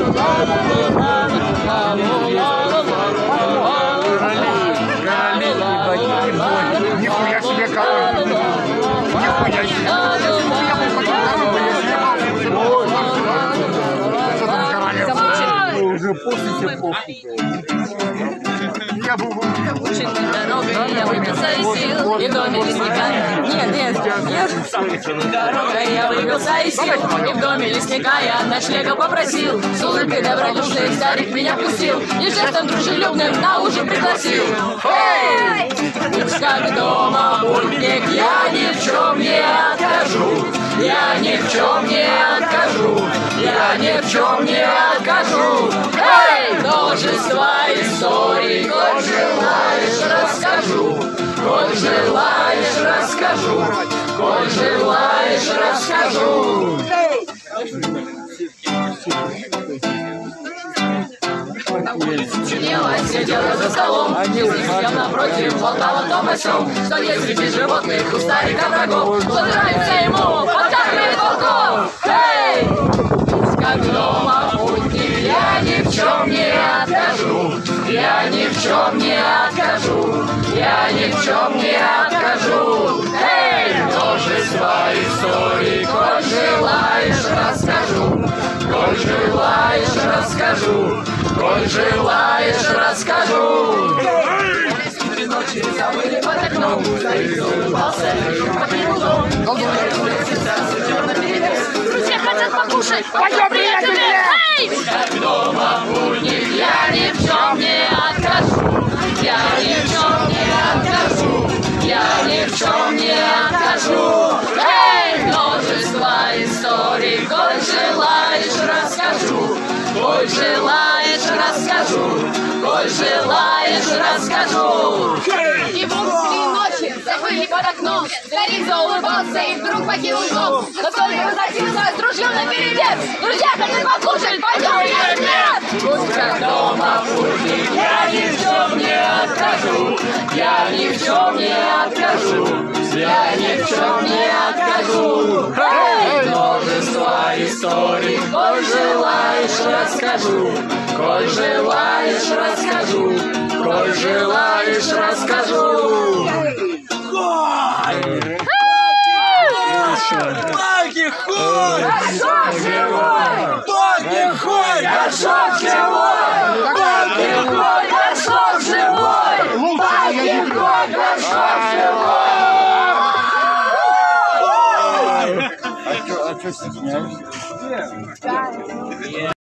Нихуя себе король! Нихуя себе! Что там королев? Уже после эпохи. Я был дорогой я выбился из сил, и в доме лесника... Нет. Дорогой я выбился из сил, и в доме лесника я ночлега попросил. С улыбкой добродушный старик меня пустил, и жестом дружелюбным на ужин пригласил. Эй! Как дома путник, я ни в чем не откажу. Я ни в чем не откажу. Я ни в чем не откажу. Эй! Множество историй, коль желаешь, расскажу. Коль желаешь, расскажу. Коль желаешь, расскажу. Сидела за столом, я напротив болтала том о сём, что есть среди животных у старика врагов, что нравится ему, подтакивает волков. Эй! Как дома путник, я ни в чем не откажу. Я ни в чем не откажу. Я ни в чем не откажу. Эй! Множество историй, коль желаешь, расскажу. Коль желаешь, расскажу. Коль желаешь, расскажу. Ночи забыли под окном, старик улыбался, покинул дом. Друзья хотят покушать, пойдем, приятели! Как дома путник, я ни в чем не откажу. Я ни в чем не откажу. Я ни в чем не откажу. Эй, множество историй, коль желаешь, расскажу. Коль желаешь, расскажу. Коль желаешь, расскажу. И вдруг три ночи забыли под окном. Старик заулыбался и вдруг покинул дом. Но только возвратился с ружьем наперевес. Друзья хотят покушать, пойдем, нет! Пусть как дома путник, я ни в чем не откажу. Я ни в чем не откажу. Я ни в чем не откажу. Эй, множество историй, коль желаешь, расскажу. Коль желаешь, расскажу. Коль желаешь, расскажу. Паки хуй! Горшок живой! Паки хуй! Горшок живой! Паки хуй! Горшок живой! Паки хуй! Горшок живой! А что стесняешься?